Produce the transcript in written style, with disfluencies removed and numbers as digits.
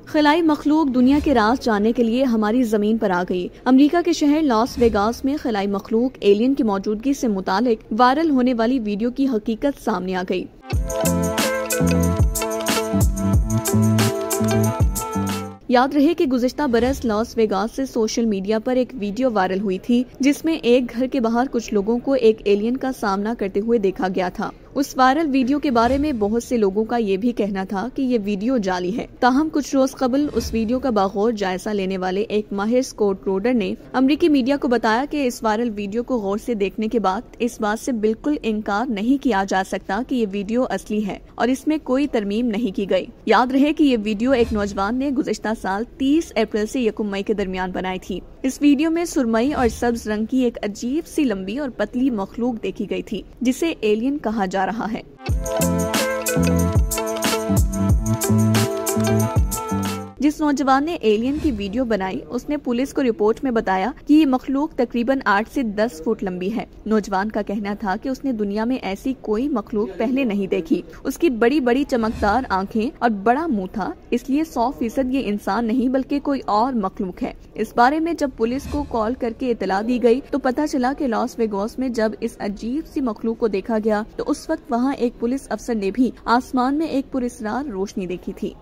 खलाई मखलूक दुनिया के राज जानने के लिए हमारी जमीन पर आ गई। अमेरिका के शहर लॉस वेगास में खलाई मखलूक एलियन की मौजूदगी से मुतालिक वायरल होने वाली वीडियो की हकीकत सामने आ गई। याद रहे कि गुज़िश्ता बरस लॉस वेगास से सोशल मीडिया पर एक वीडियो वायरल हुई थी, जिसमें एक घर के बाहर कुछ लोगों को एक एलियन का सामना करते हुए देखा गया था। उस वायरल वीडियो के बारे में बहुत से लोगों का ये भी कहना था कि ये वीडियो जाली है। ताहम कुछ रोज कबल उस वीडियो का बागौर जायजा लेने वाले एक माहिर स्कोर रोडर ने अमेरिकी मीडिया को बताया कि इस वायरल वीडियो को गौर से देखने के बाद इस बात से बिल्कुल इनकार नहीं किया जा सकता कि ये वीडियो असली है और इसमें कोई तरमीम नहीं की गई। याद रहे कि ये वीडियो एक नौजवान ने गुज़िश्ता साल 30 अप्रैल से 1 मई के दरमियान बनाई थी। इस वीडियो में सुरमई और सब्ज रंग की एक अजीब सी लंबी और पतली मखलूक देखी गई थी, जिसे एलियन कहा जा रहा है। जिस नौजवान ने एलियन की वीडियो बनाई, उसने पुलिस को रिपोर्ट में बताया कि ये मखलूक तकरीबन 8 से 10 फुट लंबी है। नौजवान का कहना था कि उसने दुनिया में ऐसी कोई मखलूक पहले नहीं देखी। उसकी बड़ी बड़ी चमकदार आंखें और बड़ा मुंह था, इसलिए 100% ये इंसान नहीं बल्कि कोई और मखलूक है। इस बारे में जब पुलिस को कॉल करके इतला दी गई तो पता चला कि लॉस वेगास में जब इस अजीब सी मखलूक को देखा गया तो उस वक्त वहाँ एक पुलिस अफसर ने भी आसमान में एक पुरस्कार रोशनी देखी थी।